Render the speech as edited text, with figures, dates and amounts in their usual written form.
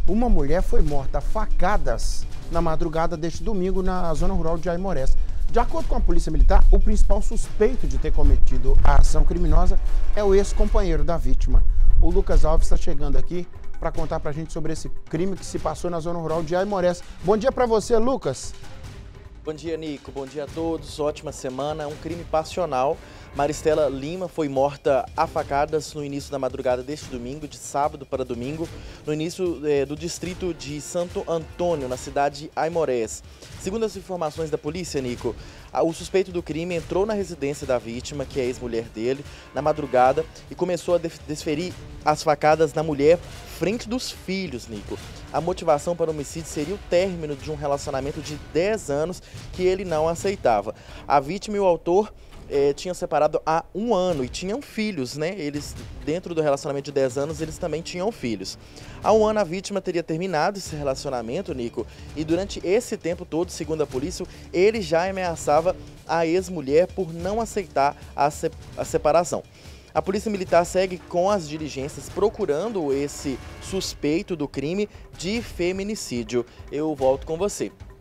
Uma mulher foi morta a facadas na madrugada deste domingo na zona rural de Aimorés. De acordo com a Polícia Militar, o principal suspeito de ter cometido a ação criminosa é o ex-companheiro da vítima. O Lucas Alves está chegando aqui para contar para a gente sobre esse crime que se passou na zona rural de Aimorés. Bom dia para você, Lucas. Bom dia, Nico. Bom dia a todos. Ótima semana. Um crime passional. Maristela Lima foi morta a facadas no início da madrugada deste domingo, de sábado para domingo, no início do distrito de Santo Antônio, na cidade de Aimorés. Segundo as informações da polícia, Nico, o suspeito do crime entrou na residência da vítima, que é a ex-mulher dele, na madrugada e começou a desferir as facadas na mulher frente dos filhos, Nico. A motivação para o homicídio seria o término de um relacionamento de 10 anos que ele não aceitava. A vítima e o autor tinham separado há 1 ano e tinham filhos, né? Eles, dentro do relacionamento de 10 anos, eles também tinham filhos. Há 1 ano a vítima teria terminado esse relacionamento, Nico, e durante esse tempo todo, segundo a polícia, ele já ameaçava a ex-mulher por não aceitar a separação. A Polícia Militar segue com as diligências procurando esse suspeito do crime de feminicídio. Eu volto com você.